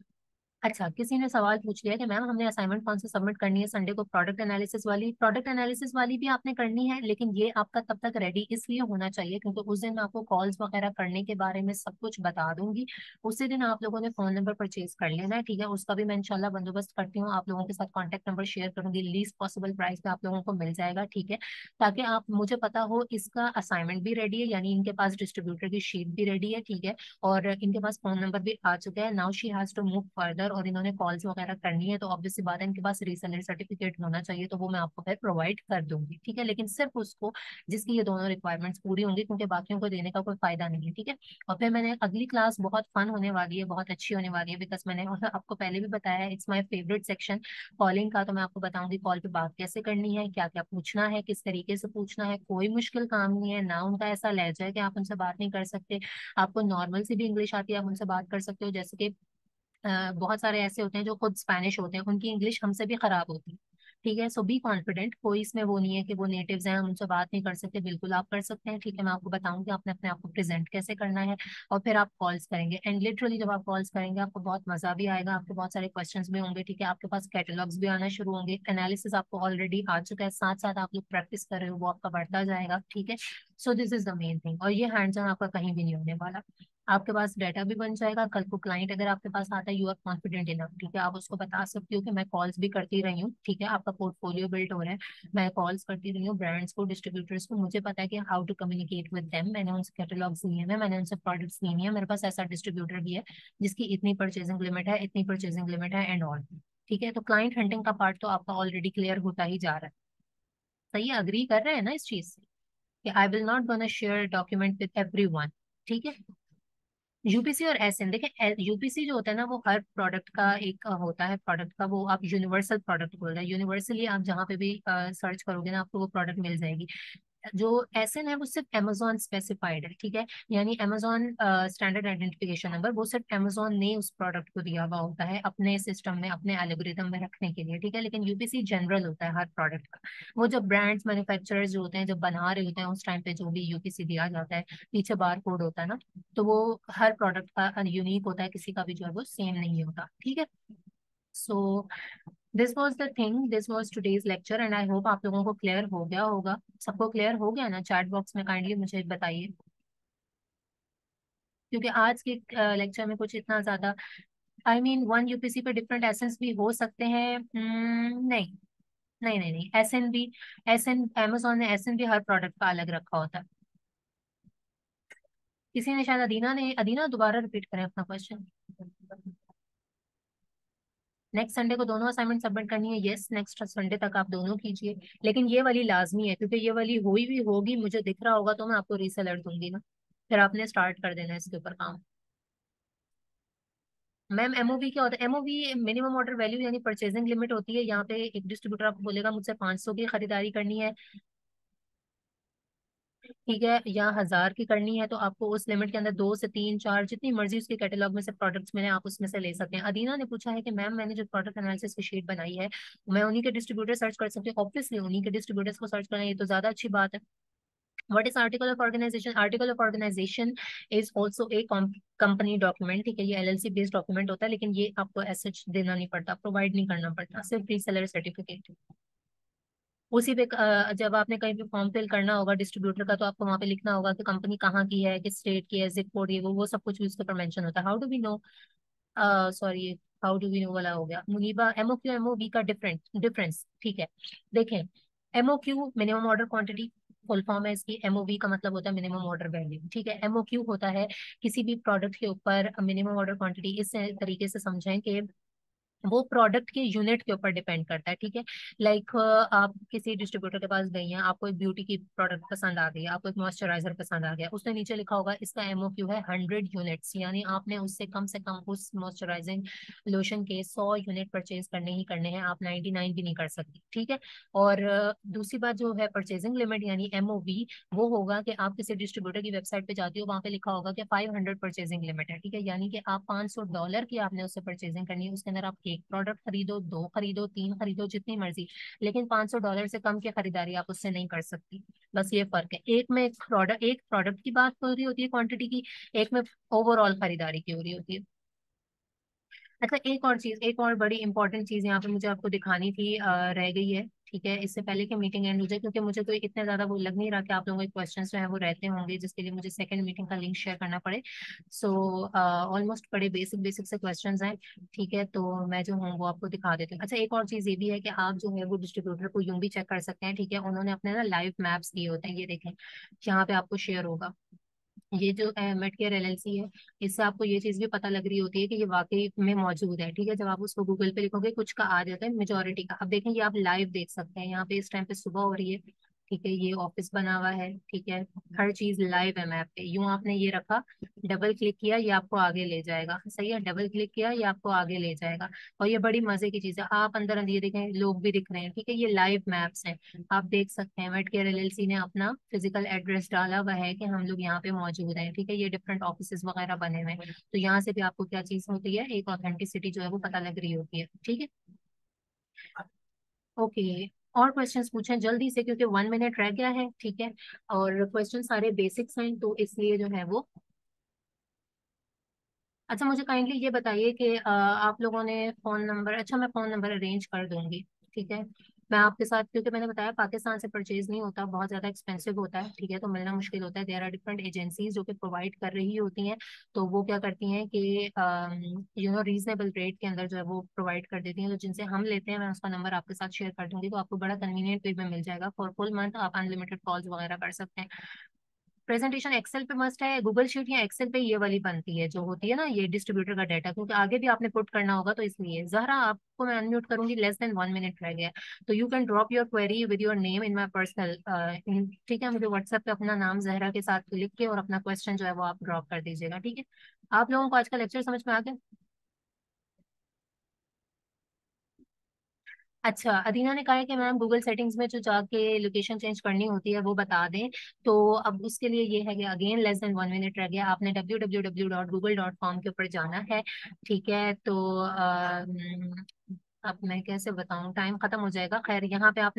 अच्छा, किसी ने सवाल पूछ लिया कि मैम हमने असाइनमेंट कौन सा सबमिट करनी है संडे को, प्रोडक्ट एनालिसिस वाली। प्रोडक्ट एनालिसिस वाली भी आपने करनी है, लेकिन ये आपका तब तक रेडी इसलिए होना चाहिए क्योंकि उस दिन मैं आपको कॉल्स वगैरह करने के बारे में सब कुछ बता दूंगी। उसी दिन आप लोगों ने फोन नंबर परचेज कर लेना है, ठीक है। उसका भी मैं इंशाल्लाह बंदोबस्त करती हूँ, आप लोगों के साथ कॉन्टेक्ट नंबर शेयर करूंगी, लीस्ट पॉसिबल प्राइस पे आप लोगों को मिल जाएगा, ठीक है। ताकि आप, मुझे पता हो इसका असाइनमेंट भी रेडी है, यानी इनके पास डिस्ट्रीब्यूटर की शीट भी रेडी है, ठीक है, और इनके पास फोन नंबर भी आ चुका है। Now she has to move further, और इन्होंने कॉल्स वगैरह करनी है, तो ऑब्वियस सी बात है इनके पास रीसेलर सर्टिफिकेट होना चाहिए, तो वो मैं आपको फिर प्रोवाइड कर दूंगी, ठीक है। लेकिन सिर्फ उसको जिसकी ये दोनों रिक्वायरमेंट्स पूरी होंगी, क्योंकि बाकियों को देने का कोई फायदा नहीं है, ठीक है। और फिर मैंने अगली क्लास बहुत फन होने वाली है, बहुत अच्छी होने वाली है, बिकॉज मैंने और आपको पहले भी बताया है, it's my favourite section calling का। तो मैं आपको बताऊंगी कॉल पे बात कैसे करनी है, क्या क्या पूछना है, किस तरीके से पूछना है। कोई मुश्किल काम नहीं है ना, उनका ऐसा लहजा है कि आप उनसे बात नहीं कर सकते। आपको नॉर्मल सी भी इंग्लिश आती है, आप उनसे बात कर सकते हो। जैसे कि अ, बहुत सारे ऐसे होते हैं जो खुद स्पेनिश होते हैं, उनकी इंग्लिश हमसे भी खराब होती है, ठीक है। सो बी कॉन्फिडेंट, कोई इसमें वो नहीं है कि वो नेटिव्स हैं हम उनसे बात नहीं कर सकते, बिल्कुल आप कर सकते हैं। ठीक है, मैं आपको बताऊंगी आपने अपने आप को प्रेजेंट कैसे करना है, और फिर आप कॉल्स करेंगे। एंड लिटरली जब आप कॉल्स करेंगे आपको बहुत मजा भी आएगा, आपके बहुत सारे क्वेश्चंस भी होंगे। ठीक है, आपके पास कैटलॉग्स भी आना शुरू होंगे, एनालिसिस आपको ऑलरेडी आ चुका है, साथ साथ आप लोग प्रैक्टिस कर रहे हो, वो आपका बढ़ता जाएगा। ठीक है, so this is the main thing, और ये हैंड्स ऑन आपका कहीं भी नहीं होने वाला। आपके पास डाटा भी बन जाएगा, कल को क्लाइंट अगर आपके पास आता है, यू आर कॉन्फिडेंट इनफ, ठीक है, आप उसको बता सकते हो कि मैं कॉल्स भी करती रही हूँ। ठीक है, आपका पोर्टफोलियो बिल्ड हो रहा है, मैं कॉल्स करती रही हूँ ब्रांड्स को, डिस्ट्रीब्यूटर्स को, मुझे पता है कि how to communicate with them, मैंने उनसे कैटलॉग्स लिए हैं, मैंने उनसे प्रोडक्ट्स लिए हैं, मेरे पास ऐसा डिस्ट्रीब्यूटर भी है जिसकी इतनी परचेजिंग लिमिट है, इतनी परचेजिंग लिमिट है एंड ऑल। ठीक है, तो क्लाइंट हंटिंग का पार्ट तो आपका ऑलरेडी क्लियर होता ही जा रहा है। सही है, अग्री कर रहे हैं ना इस चीज से कि I will not gonna share document with everyone. ठीक है, यूपीसी और एसएन देखें, यूपीसी जो होता है ना वो हर प्रोडक्ट का एक अ, होता है, प्रोडक्ट का वो आप यूनिवर्सल प्रोडक्ट बोल रहे हैं, यूनिवर्सली आप जहाँ पे भी सर्च करोगे ना आपको वो प्रोडक्ट मिल जाएगी। जो एसएन है वो सिर्फ अमेजोन स्पेसिफाइड है। ठीक है, यानी अमेजोन स्टैंडर्ड आइडेंटिफिकेशन नंबर, वो सिर्फ अमेजोन ने उस प्रोडक्ट को दिया हुआ होता है अपने सिस्टम में, अपने एल्गोरिदम में रखने के लिए। ठीक है, लेकिन यूपीसी जनरल होता है हर प्रोडक्ट का। वो जब ब्रांड्स मैन्युफैक्चरर्स जो होते हैं जब बना रहे होते हैं उस टाइम पे जो भी यूपीसी दिया जाता है, पीछे बार कोड होता है ना, तो वो हर प्रोडक्ट का यूनिक होता है, किसी का भी जो है वो सेम नहीं होता। ठीक है, so this was the thing, this was today's lecture, and I hope आप लोगों को क्लियर हो गया होगा। सबको क्लियर हो गया ना? चैट बॉक्स में काइंडली मुझे बताइए, क्योंकि आज के लेक्चर में कुछ इतना ज्यादा, आई मीन वन यूपीसी पे डिफरेंट एसेंस भी हो सकते हैं। hmm, नहीं नहीं नहीं नहीं, S N B, S N Amazon ने एस एन बी हर प्रोडक्ट का अलग रखा होता है। किसी ने शायद, अदीना ने, अदीना दोबारा रिपीट करें अपना क्वेश्चन। नेक्स्ट संडे को दोनों असाइनमेंट सबमिट करनी है? यस, नेक्स्ट संडे तक आप दोनों कीजिए, लेकिन ये वाली लाजमी है क्योंकि ये वाली हुई भी होगी, मुझे दिख रहा होगा तो मैं आपको रीसेलर दूंगी ना, फिर आपने स्टार्ट कर देना इसके ऊपर काम। मैम एमओवी क्या होता है? एमओवी मिनिमम ऑर्डर वैल्यू यानी परचेजिंग लिमिट होती है। यहाँ पे एक डिस्ट्रीब्यूटर आपको बोलेगा मुझसे पाँच सौ की खरीदारी करनी है, ठीक है, या हजार की करनी है, तो आपको उस लिमिट के अंदर दो से तीन चार जितनी मर्जी उसके कैटलॉग में से प्रोडक्ट्स मिले आप उसमें से ले सकते हैं। अदीना ने पूछा है कि मैम मैंने जो प्रोडक्ट एनालिसिस की शीट बनाई है मैं उन्हीं के डिस्ट्रीब्यूटर सर्च कर सकती हूँ? ऑब्वियसली उन्हीं के डिस्ट्रीब्यूटर्स को सर्च करना, ये तो ज्यादा अच्छी बात है। What is article of organization? Article of organization is also a company document. ठीक है, ये एलएलसी बेस्ड डॉक्यूमेंट होता है, लेकिन ये आपको ऐसे देना नहीं पड़ता, प्रोवाइड नहीं करना पड़ता, सिर्फ रीसेलर सर्टिफिकेट। उसी पे अ, जब आपने कहीं पे फॉर्म फिल करना होगा डिस्ट्रीब्यूटर का, तो आपको वहाँ पे लिखना होगा कि कंपनी कहाँ की है, किस स्टेट की है, जिप कोड, ये वो वो सब कुछ भी उसके ऊपर मेंशन होता है। How do we know, sorry, how do we know वाला हो गया मुनीबा। एमओक्यू एमओवी का डिफरेंट डिफरेंस, ठीक है, देखें, MOQ minimum order quantity full form है इसकी, एमओवी का मतलब होता है मिनिमम ऑर्डर वैल्यू। ठीक है, एमओक्यू होता है किसी भी प्रोडक्ट के ऊपर मिनिमम ऑर्डर क्वांटिटी, इस तरीके से समझें कि वो प्रोडक्ट के यूनिट के ऊपर डिपेंड करता है। ठीक है, लाइक आप किसी डिस्ट्रीब्यूटर के पास गई हैं, आपको एक ब्यूटी की प्रोडक्ट पसंद आ गई, आपको एक मॉइस्चराइजर पसंद आ गया, उसने नीचे लिखा होगा इसका एमओक्यू है हंड्रेड यूनिट्स, यानी आपने उससे कम से कम उस मॉइस्चराइजिंग लोशन के सौ यूनिट परचेज करने ही करने हैं, आप नाइन्टी नाइन भी नहीं कर सकती। ठीक है, और अ, दूसरी बात जो है परचेजिंग लिमिट यानी एमओवी, वो होगा कि आप किसी डिस्ट्रीब्यूटर की वेबसाइट पे जाती हो, वहां पे लिखा होगा कि फाइव हंड्रेड परचेजिंग लिमिट है। ठीक है, यानी कि आप पाँच सौ डॉलर की आपने उससे परचेजिंग करनी है, उसके अंदर आप एक प्रोडक्ट खरीदो, दो खरीदो, तीन खरीदो, जितनी मर्जी, लेकिन पाँच सौ डॉलर से कम की खरीदारी आप उससे नहीं कर सकती। बस ये फर्क है, एक में प्रोडक्ट, एक प्रोडक्ट की बात हो रही होती है क्वांटिटी की, एक में ओवरऑल खरीदारी की हो रही होती है। अच्छा, एक और चीज, एक और बड़ी इंपॉर्टेंट चीज यहाँ पे मुझे आपको दिखानी थी, अ, रह गई है। ठीक है, इससे पहले कि मीटिंग एंड हो जाए, क्योंकि मुझे तो इतना ज्यादा वो लग नहीं रहा कि आप लोगों के क्वेश्चंस जो है वो रहते होंगे जिसके लिए मुझे सेकंड मीटिंग का लिंक शेयर करना पड़े। सो ऑलमोस्ट बड़े बेसिक बेसिक से क्वेश्चंस हैं। ठीक है, तो मैं जो हूँ वो आपको दिखा देती हूँ। अच्छा, एक और चीज ये भी है कि आप जो है वो डिस्ट्रीब्यूटर को यूं भी चेक कर सकते हैं। ठीक है, उन्होंने अपने ना लाइव मैप्स दिए होते हैं, ये देखें यहाँ पे आपको शेयर होगा, ये जो मेड केयर एलएलसी है, इससे आपको ये चीज भी पता लग रही होती है कि ये वाकई में मौजूद है। ठीक है, जब आप उसको गूगल पे लिखोगे कुछ का आ जाता है मेजोरिटी का। अब देखें, ये आप लाइव देख सकते हैं, यहाँ पे इस टाइम पे सुबह हो रही है। ठीक है, ये ऑफिस बना हुआ है। ठीक है, हर चीज लाइव है मैप पे, यूं आपने ये रखा, डबल क्लिक किया, ये आपको आगे ले जाएगा। सही है, डबल क्लिक किया, ये आपको आगे ले जाएगा। और ये बड़ी मजे की चीज है, आप अंदर ये देखें लोग भी दिख रहे हैं। ठीक है, ये लाइव मैप्स हैं, आप देख सकते हैं मेडकेयर एलएलसी ने अपना फिजिकल एड्रेस डाला हुआ है कि हम लोग यहाँ पे मौजूद हैं। ठीक है, ये डिफरेंट ऑफिसेज वगैरह बने हुए हैं, तो यहाँ से भी आपको क्या चीज होती है, एक ऑथेंटिसिटी जो है वो पता लग रही होती है। ठीक है, ओके, और क्वेश्चंस पूछें जल्दी से क्योंकि वन मिनट रह गया है, ठीक है। और क्वेश्चन सारे बेसिक्स हैं तो इसलिए जो है वो। अच्छा, मुझे काइंडली ये बताइए कि अ, आप लोगों ने फोन नंबर, अच्छा मैं फोन नंबर अरेंज कर दूंगी, ठीक है। मैं आपके साथ, क्योंकि मैंने बताया पाकिस्तान से परचेज नहीं होता, बहुत ज़्यादा एक्सपेंसिव होता है, ठीक है, तो मिलना मुश्किल होता है। देयर आर डिफरेंट एजेंसीज जो कि प्रोवाइड कर रही होती हैं, तो वो क्या करती हैं कि यू नो रीजनेबल रेट के अंदर जो है वो प्रोवाइड कर देती हैं। तो जिनसे हम लेते हैं मैं उसका नंबर आपके साथ शेयर कर दूंगी, तो आपको बड़ा कन्वीनियंट वे में मिल जाएगा। फॉर फुल मंथ आप अनलिमिटेड कॉल्स वगैरह कर सकते हैं। प्रेजेंटेशन एक्सेल पे मस्ट है, गूगल शीट या एक्सेल पे ये वाली बनती है जो होती है ना, ये डिस्ट्रीब्यूटर का डाटा, क्योंकि आगे भी आपने पुट करना होगा, तो इसलिए जहरा आपको मैं अनम्यूट करूंगी, लेस देन वन मिनट रह गया है। तो you can drop your query with your name in my personal, ठीक है, मुझे व्हाट्सएप पे अपना नाम जहरा के साथ लिख के और अपना क्वेश्चन जो है वो आप ड्रॉप कर दीजिएगा, ठीक है। आप लोगों को आज का लेक्चर समझ में आ गया? अच्छा, अदीना ने कहा है कि मैम गूगल सेटिंग्स में जो जाके लोकेशन चेंज करनी होती है वो बता दें। तो अब उसके लिए ये है कि again less than one minute रह गया, आपने W W W dot Google dot com के ऊपर जाना है, ठीक है। तो अम, अब मैं कैसे बताऊं, टाइम खत्म हो जाएगा। खैर यहाँ पे आपने